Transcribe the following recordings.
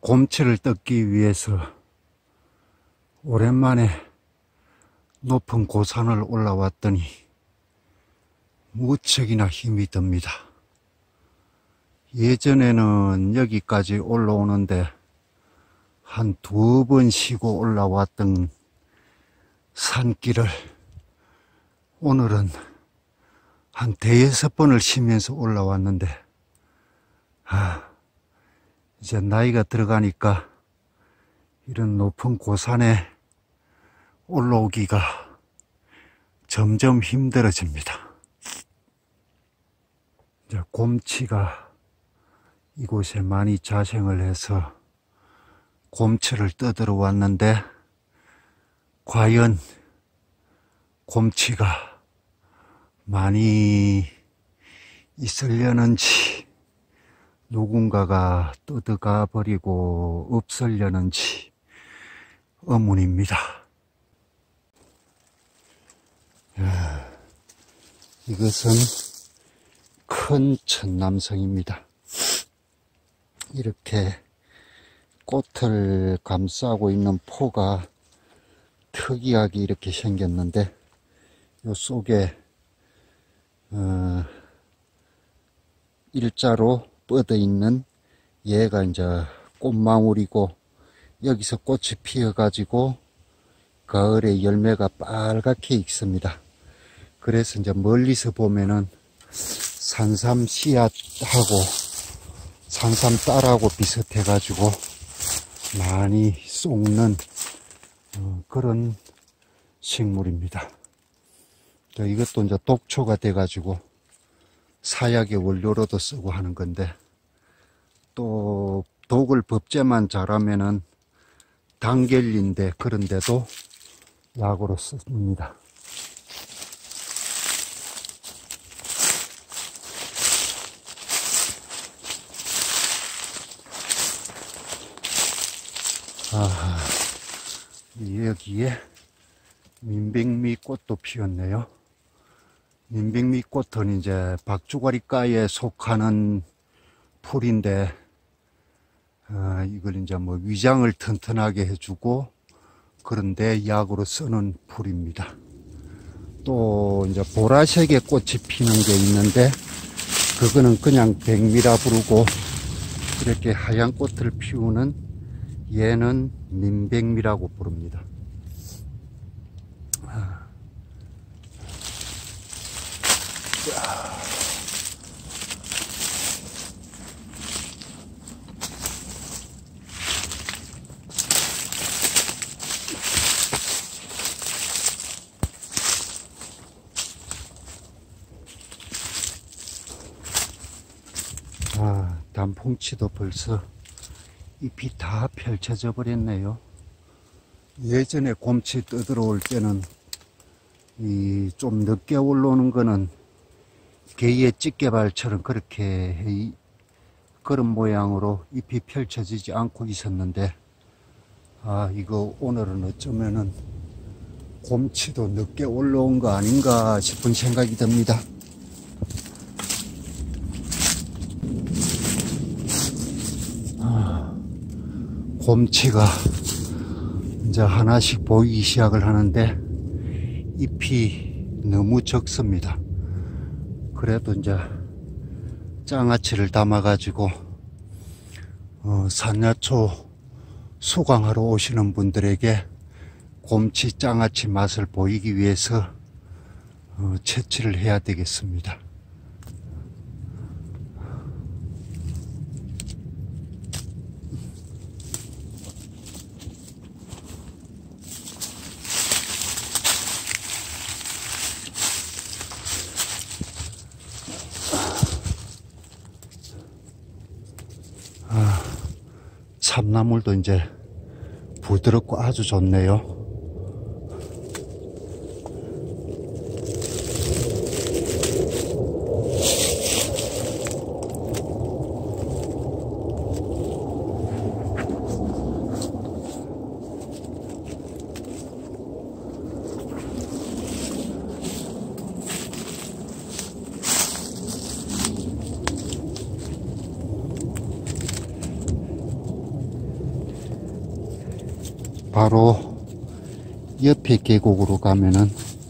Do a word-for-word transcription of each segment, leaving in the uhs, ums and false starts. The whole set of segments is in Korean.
곰치를 뜯기 위해서 오랜만에 높은 고산을 올라왔더니 무척이나 힘이 듭니다. 예전에는 여기까지 올라오는데 한 두 번 쉬고 올라왔던 산길을 오늘은 한 대여섯 번을 쉬면서 올라왔는데, 아, 이제 나이가 들어가니까 이런 높은 고산에 올라오기가 점점 힘들어집니다. 이제 곰치가 이곳에 많이 자생을 해서 곰치를 뜯으러 왔는데, 과연 곰치가 많이 있으려는지, 누군가가 뜯어가 버리고 없으려는지 의문입니다. 야, 이것은 큰 천남성입니다. 이렇게 꽃을 감싸고 있는 포가 특이하게 이렇게 생겼는데, 요 속에 어, 일자로 뻗어 있는 얘가 이제 꽃망울이고, 여기서 꽃이 피어 가지고 가을에 열매가 빨갛게 익습니다. 그래서 이제 멀리서 보면은 산삼 씨앗하고 산삼 딸하고 비슷해 가지고 많이 쏟는 어, 그런 식물입니다. 이것도 이제 독초가 돼 가지고 사약의 원료로도 쓰고 하는 건데, 또 독을 법제만 잘하면은 당결인데 그런데도 약으로 씁니다. 아, 여기에 민백미 꽃도 피었네요. 민백미 꽃은 이제 박주가리과에 속하는 풀인데, 어, 이걸 이제 뭐 위장을 튼튼하게 해주고 그런데 약으로 쓰는 풀입니다. 또 이제 보라색의 꽃이 피는 게 있는데, 그거는 그냥 백미라 부르고, 이렇게 하얀 꽃을 피우는 얘는 민백미라고 부릅니다. 아. 아, 단풍치도 벌써 잎이 다 펼쳐져 버렸네요. 예전에 곰치 뜯으러 올 때는 이 좀 늦게 올라오는 거는 개의 찌개발처럼 그렇게 그런 모양으로 잎이 펼쳐지지 않고 있었는데, 아, 이거 오늘은 어쩌면은 곰치도 늦게 올라온 거 아닌가 싶은 생각이 듭니다. 아, 곰치가 이제 하나씩 보이기 시작을 하는데 잎이 너무 적습니다. 그래도 이제 장아찌를 담아 가지고 어, 산야초 수강하러 오시는 분들에게 곰치 장아찌 맛을 보이기 위해서 어, 채취를 해야 되겠습니다. 아, 참나물도 이제 부드럽고 아주 좋네요. 바로 옆에 계곡으로 가면은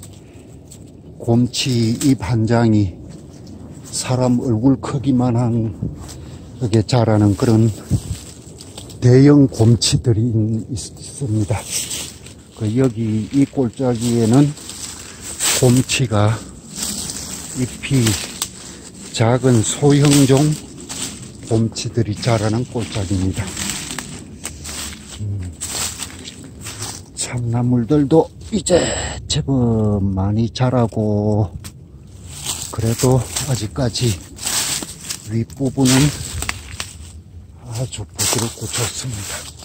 곰치 잎 한 장이 사람 얼굴 크기만한 그게 자라는 그런 대형 곰치들이 있습니다. 그 여기 이 골짜기에는 곰치가 잎이 작은 소형종 곰치들이 자라는 골짜기입니다. 음, 참나물들도 이제 제법 많이 자라고, 그래도 아직까지 윗부분은 아주 부드럽고 좋습니다.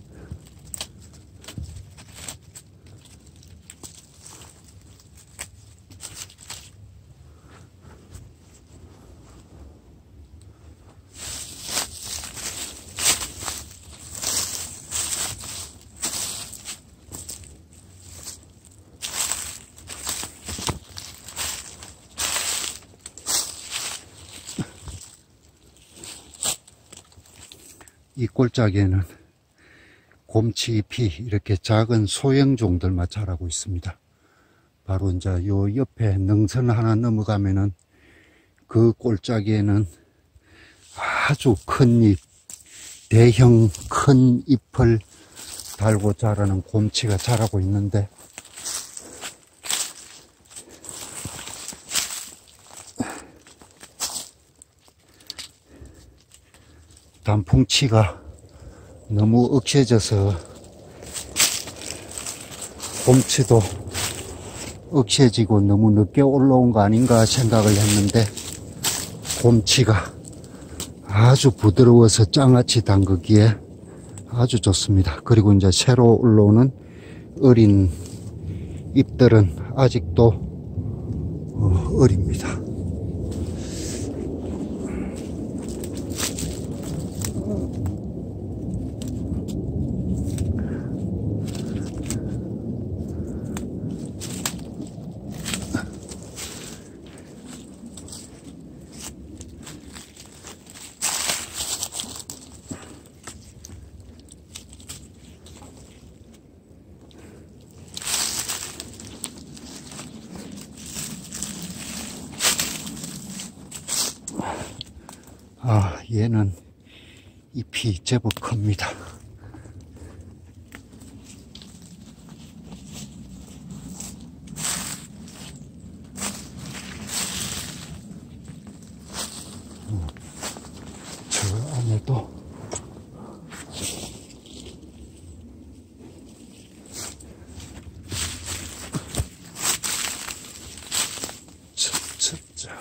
이 골짜기에는 곰치 잎이 이렇게 작은 소형종들만 자라고 있습니다. 바로 이제 요 옆에 능선 하나 넘어가면은 그 골짜기에는 아주 큰 잎, 대형 큰 잎을 달고 자라는 곰치가 자라고 있는데, 단풍치가 너무 억세져서 곰치도 억세지고 너무 늦게 올라온 거 아닌가 생각을 했는데, 곰치가 아주 부드러워서 장아찌 담그기에 아주 좋습니다. 그리고 이제 새로 올라오는 어린 잎들은 아직도 어, 어립니다. 아, 얘는 잎이 제법 큽니다. 어, 저 안에도 차,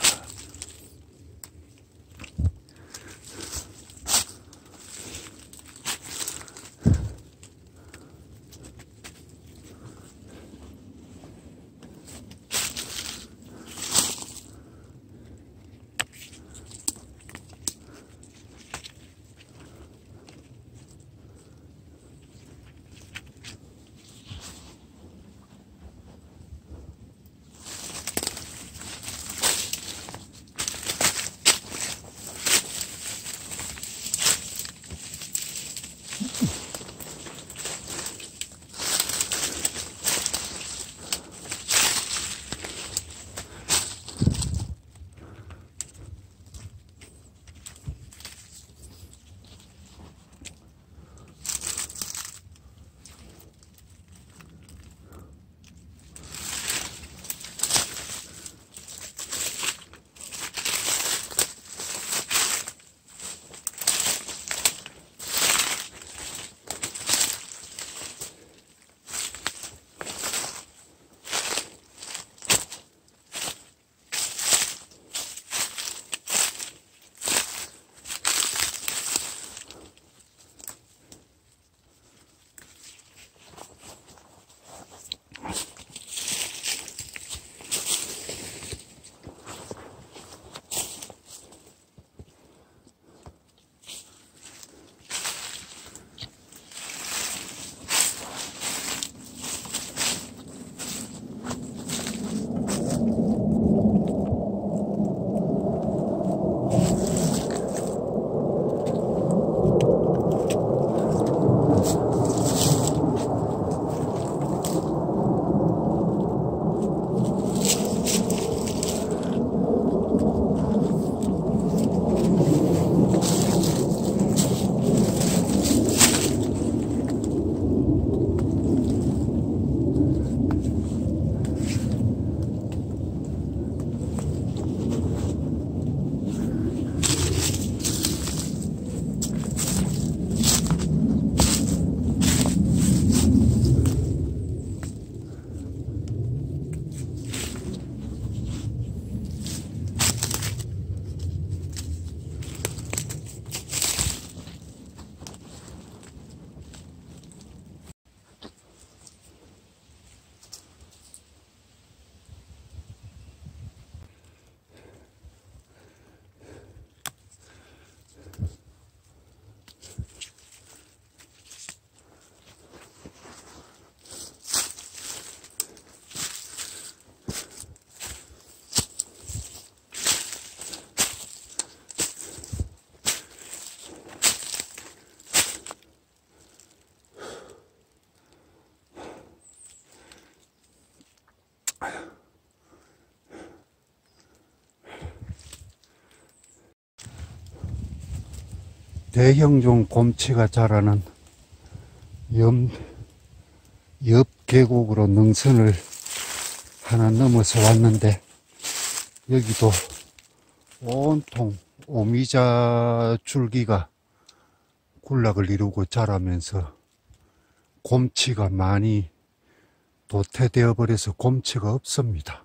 대형종 곰치가 자라는 옆, 옆 계곡으로 능선을 하나 넘어서 왔는데, 여기도 온통 오미자 줄기가 군락을 이루고 자라면서 곰치가 많이 도태되어 버려서 곰치가 없습니다.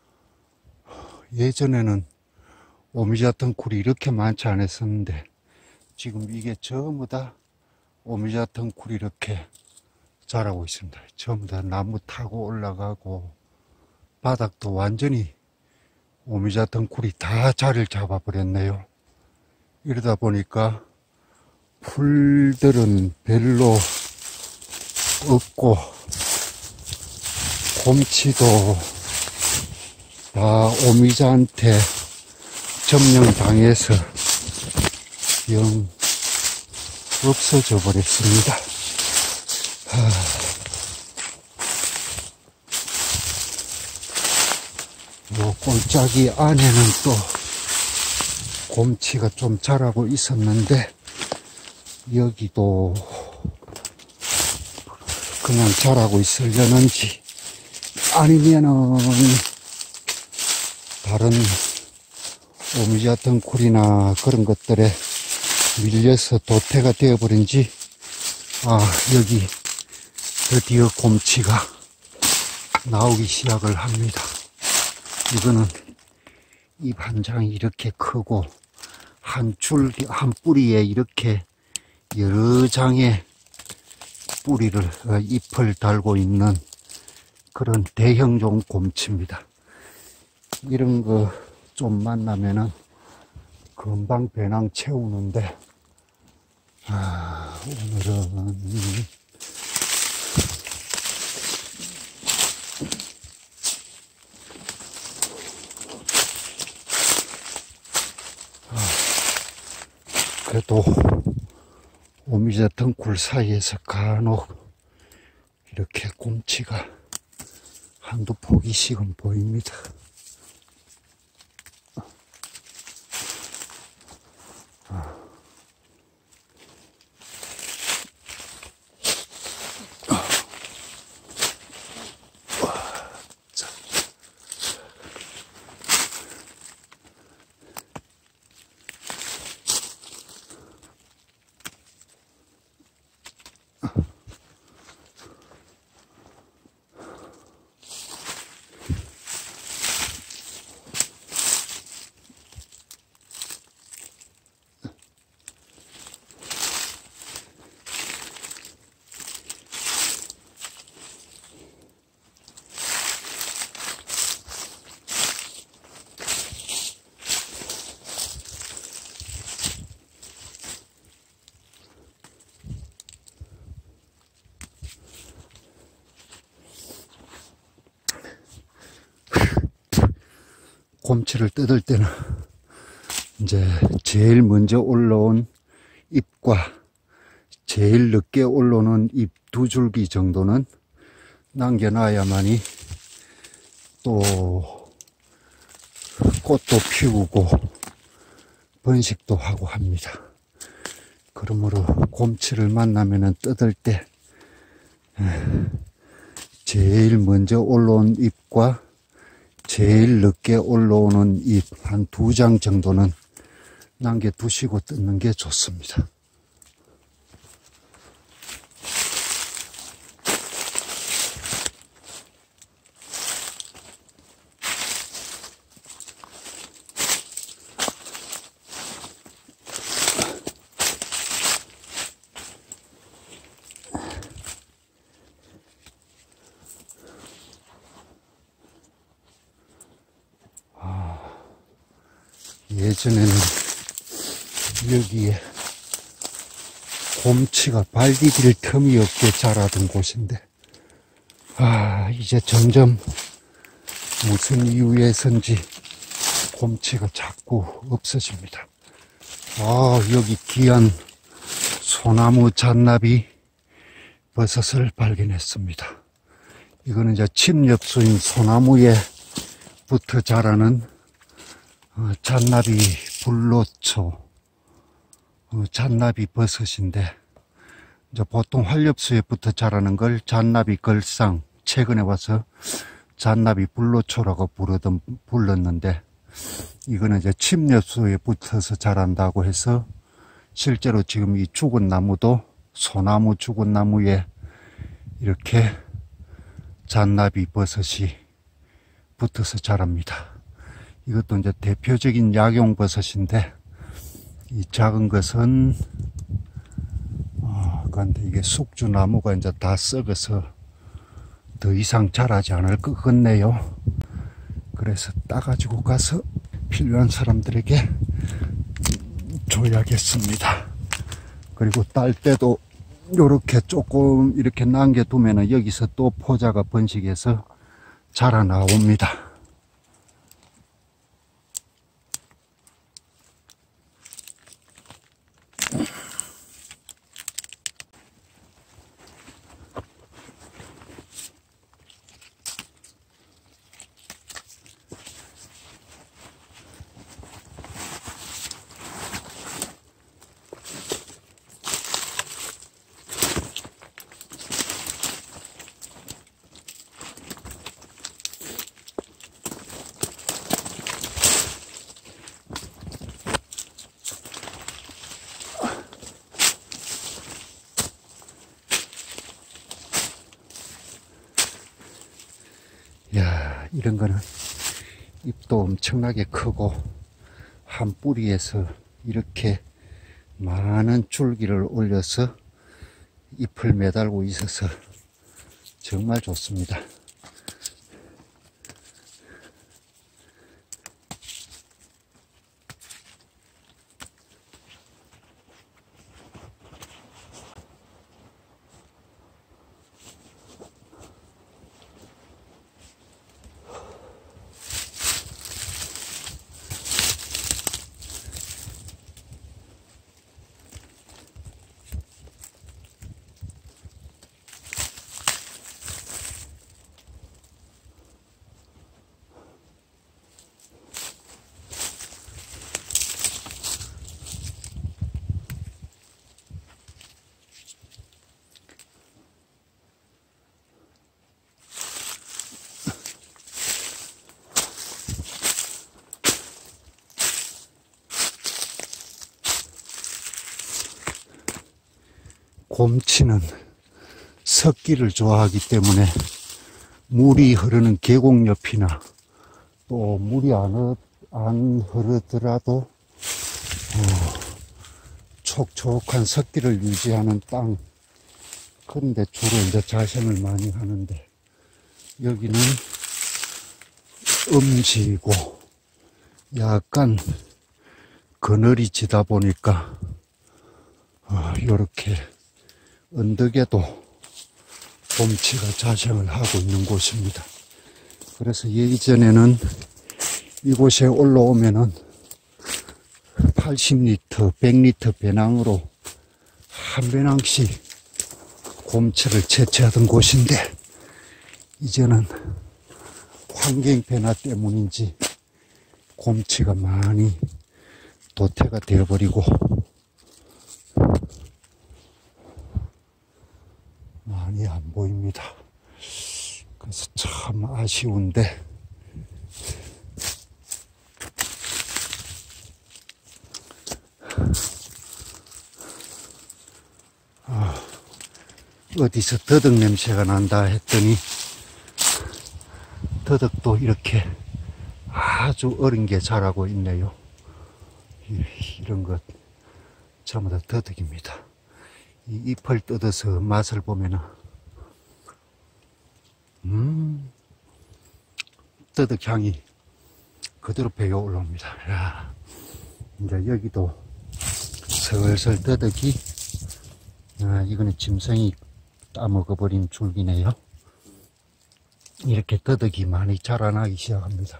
예전에는 오미자 덩굴이 이렇게 많지 않았었는데 지금 이게 전부 다 오미자 덩굴이 이렇게 자라고 있습니다. 전부 다 나무 타고 올라가고 바닥도 완전히 오미자 덩굴이 다 자리를 잡아 버렸네요. 이러다 보니까 풀들은 별로 없고 곰치도 다 오미자한테 점령당해서 영 없어져 버렸습니다. 하... 요 골짜기 안에는 또 곰치가 좀 자라고 있었는데 여기도 그냥 자라고 있으려는지 아니면은 다른 오미자 덩굴이나 그런 것들에 밀려서 도태가 되어버린지, 아, 여기 드디어 곰치가 나오기 시작을 합니다. 이거는 잎 한 장이 이렇게 크고 한 줄, 한 뿌리에 이렇게 여러 장의 뿌리를, 어, 잎을 달고 있는 그런 대형종 곰치입니다. 이런 거 좀 만나면은 금방 배낭 채우는데, 아, 오늘은 아, 그래도 오미자 덩굴 사이에서 간혹 이렇게 곰치가 한두 포기씩은 보입니다. 곰치를 뜯을 때는 이제 제일 먼저 올라온 잎과 제일 늦게 올라오는 잎 두 줄기 정도는 남겨놔야만이 또 꽃도 피우고 번식도 하고 합니다. 그러므로 곰치를 만나면은 뜯을 때 제일 먼저 올라온 잎과 제일 늦게 올라오는 잎 한 두 장 정도는 남겨 두시고 뜯는 게 좋습니다. 예전에는 여기에 곰치가 발 디딜 틈이 없게 자라던 곳인데, 아, 이제 점점 무슨 이유에선지 곰치가 자꾸 없어집니다. 아, 여기 귀한 소나무 잣나비 버섯을 발견했습니다. 이거는 이제 침엽수인 소나무에 붙어 자라는 어, 잣나비 불로초, 어, 잔나비 버섯인데, 이제 보통 활엽수에부터 자라는 걸 잔나비 걸상, 최근에 와서 잔나비 불로초라고 부르던, 불렀는데, 이거는 이제 침엽수에 붙어서 자란다고 해서, 실제로 지금 이 죽은 나무도 소나무 죽은 나무에 이렇게 잔나비 버섯이 붙어서 자랍니다. 이것도 이제 대표적인 약용 버섯인데, 이 작은 것은, 어, 그런데 이게 숙주나무가 이제 다 썩어서 더 이상 자라지 않을 것 같네요. 그래서 따가지고 가서 필요한 사람들에게 줘야겠습니다. 그리고 딸 때도 요렇게 조금 이렇게 남겨두면은 여기서 또 포자가 번식해서 자라나옵니다. 야, 이런 거는 잎도 엄청나게 크고 한 뿌리에서 이렇게 많은 줄기를 올려서 잎을 매달고 있어서 정말 좋습니다. 곰치는 석기를 좋아하기 때문에 물이 흐르는 계곡 옆이나 또 물이 안, 흐, 안 흐르더라도 어, 촉촉한 석기를 유지하는 땅, 그런데 주로 이제 자생을 많이 하는데, 여기는 음지고 약간 그늘이 지다 보니까 어, 이렇게 언덕에도 곰치가 자생을 하고 있는 곳입니다. 그래서 예전에는 이곳에 올라오면은 팔십 리터, 백 리터 배낭으로 한 배낭씩 곰치를 채취하던 곳인데, 이제는 환경 변화 때문인지 곰치가 많이 도태가 되어버리고 많이 안 보입니다. 그래서 참 아쉬운데, 아, 어디서 더덕 냄새가 난다 했더니 더덕도 이렇게 아주 어린 게 자라고 있네요. 이런 것 전부 다 더덕입니다. 이 잎을 뜯어서 맛을 보면은 음 더덕 향이 그대로 배어 올라옵니다. 야, 이제 여기도 슬슬 더덕이, 아, 이거는 짐승이 따먹어버린 줄기네요. 이렇게 더덕이 많이 자라나기 시작합니다.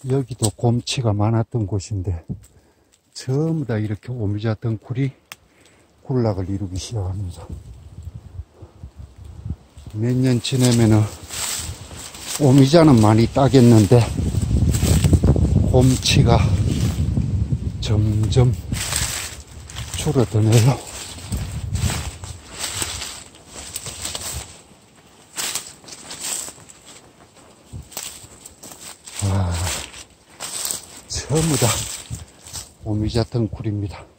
여기도 곰치가 많았던 곳인데 전부 다 이렇게 오미자 덩굴이 군락을 이루기 시작합니다. 몇 년 지나면은 오미자는 많이 따겠는데 곰치가 점점 줄어드네요. 와, 전부 다 오미자 덩굴입니다.